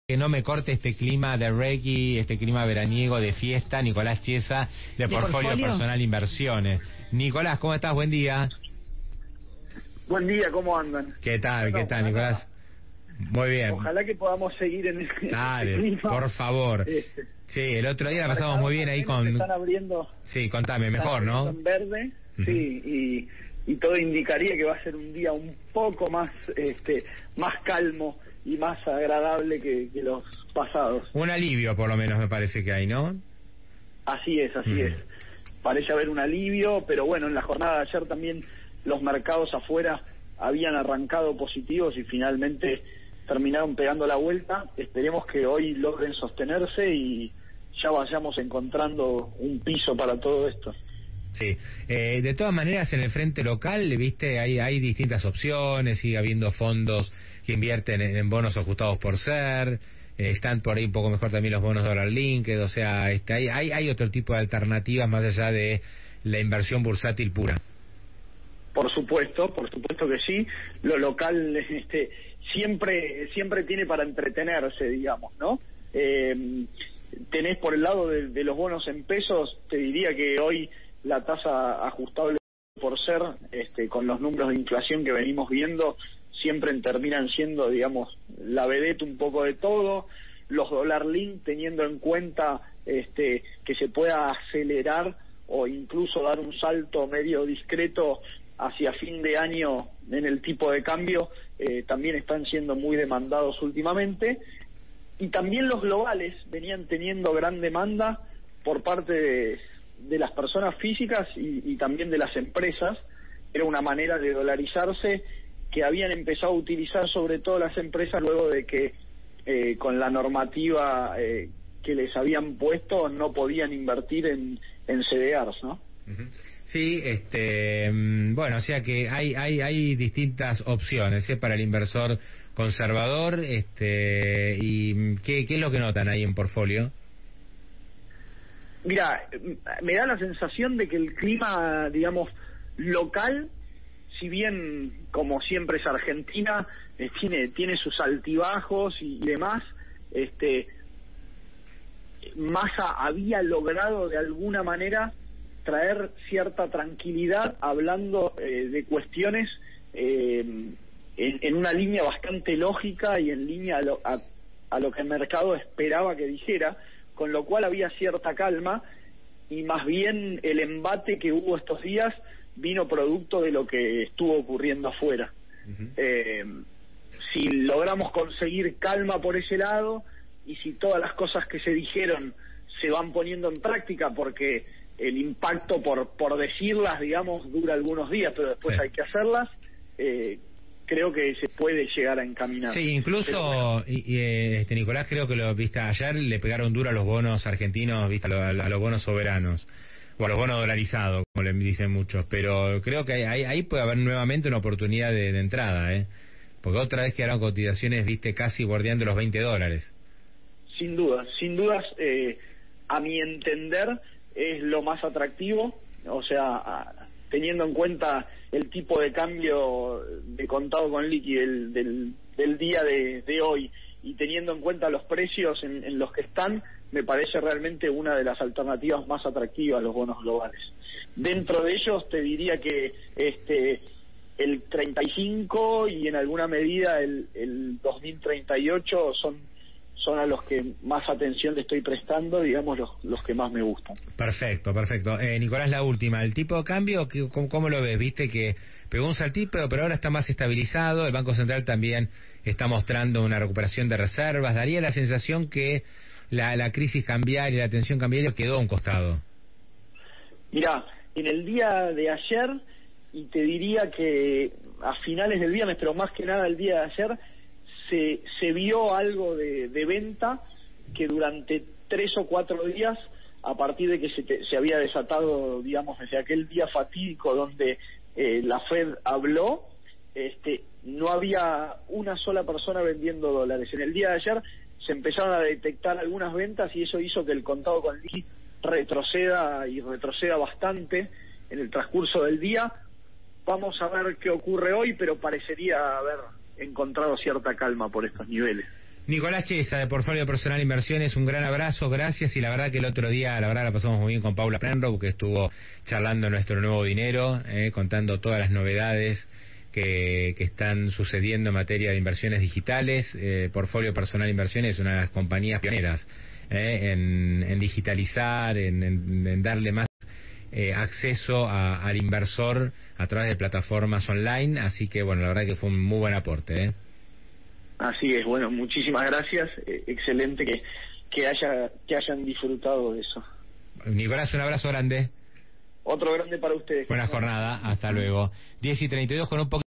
Que no me corte este clima de Reiki, este clima veraniego de fiesta, Nicolás Chiesa, de Portfolio Personal Inversiones. Nicolás, ¿cómo estás? Buen día. Buen día, ¿cómo andan? ¿Qué tal, Nicolás? Muy bien. Ojalá que podamos seguir en este Dale, por favor. Sí, el otro día la pasamos muy bien ahí con... Están abriendo... Sí, contame, mejor, ¿no? En verde, sí, y todo indicaría que va a ser un día un poco más más calmo y más agradable que los pasados. Un alivio, por lo menos, me parece que hay, ¿no? Así es. Parece haber un alivio, pero bueno, en la jornada de ayer también los mercados afuera habían arrancado positivos y finalmente terminaron pegando la vuelta. Esperemos que hoy logren sostenerse y ya vayamos encontrando un piso para todo esto. Sí, de todas maneras en el frente local, viste, hay distintas opciones, sigue habiendo fondos que invierten en bonos ajustados por ser, están por ahí un poco mejor también los bonos dólar linked, o sea, hay otro tipo de alternativas más allá de la inversión bursátil pura. Por supuesto que sí. Lo local siempre tiene para entretenerse, digamos, ¿no? Tenés por el lado de los bonos en pesos, te diría que hoy la tasa ajustable por ser, con los números de inflación que venimos viendo, siempre terminan siendo, digamos, la vedette un poco de todo. Los dólar link, teniendo en cuenta que se pueda acelerar o incluso dar un salto medio discreto hacia fin de año en el tipo de cambio, también están siendo muy demandados últimamente. Y también los globales venían teniendo gran demanda por parte de las personas físicas y también de las empresas. Era una manera de dolarizarse que habían empezado a utilizar sobre todo las empresas luego de que con la normativa que les habían puesto no podían invertir en CDRs, ¿no? Sí, bueno, o sea que hay distintas opciones para el inversor conservador, y ¿qué es lo que notan ahí en portfolio? Mira, me da la sensación de que el clima, digamos, local, si bien como siempre es Argentina, tiene sus altibajos y demás, Massa había logrado de alguna manera traer cierta tranquilidad hablando de cuestiones en una línea bastante lógica y en línea a lo que el mercado esperaba que dijera, con lo cual había cierta calma y más bien el embate que hubo estos días vino producto de lo que estuvo ocurriendo afuera. Si logramos conseguir calma por ese lado y si todas las cosas que se dijeron se van poniendo en práctica, porque el impacto por decirlas, digamos, dura algunos días, pero después hay que hacerlas, creo que se puede llegar a encaminar. Sí, incluso, Nicolás, creo que lo viste ayer, le pegaron duro a los bonos argentinos, viste, a los bonos soberanos, o a los bonos dolarizados, como le dicen muchos, pero creo que ahí puede haber nuevamente una oportunidad de entrada, porque otra vez quedaron cotizaciones, viste, casi bordeando los $20. Sin dudas, a mi entender es lo más atractivo, o sea, teniendo en cuenta el tipo de cambio de contado con liqui del día de hoy y teniendo en cuenta los precios en los que están, me parece realmente una de las alternativas más atractivas los bonos globales. Dentro de ellos te diría que el 35 y en alguna medida el 2038 son a los que más atención le estoy prestando, digamos, los que más me gustan. Perfecto. Nicolás, la última, el tipo de cambio, ¿cómo lo ves? Viste que pegó un saltito, pero ahora está más estabilizado, el Banco Central también está mostrando una recuperación de reservas. Daría la sensación que la crisis cambiaria, la tensión cambiaria quedó a un costado. Mirá, en el día de ayer, y te diría que a finales del viernes, pero más que nada el día de ayer, se vio algo de venta que durante 3 o 4 días, a partir de que se había desatado, digamos, desde aquel día fatídico donde la Fed habló, no había una sola persona vendiendo dólares. En el día de ayer se empezaron a detectar algunas ventas y eso hizo que el contado con liqui retroceda bastante en el transcurso del día. Vamos a ver qué ocurre hoy, pero parecería haber encontrado cierta calma por estos niveles. Nicolás Chiesa, de Portfolio Personal Inversiones, un gran abrazo, gracias. Y la verdad que el otro día, la verdad la pasamos muy bien con Paula Prenrow, que estuvo charlando nuestro nuevo dinero, contando todas las novedades que están sucediendo en materia de inversiones digitales. Portfolio Personal Inversiones es una de las compañías pioneras en digitalizar, en darle más acceso al inversor a través de plataformas online. Así que, bueno, la verdad que fue un muy buen aporte. Así es, bueno, muchísimas gracias, excelente que hayan disfrutado de eso. Nicolás, un abrazo grande. Otro grande para ustedes. Buena jornada, hasta luego. 10:32 con un poco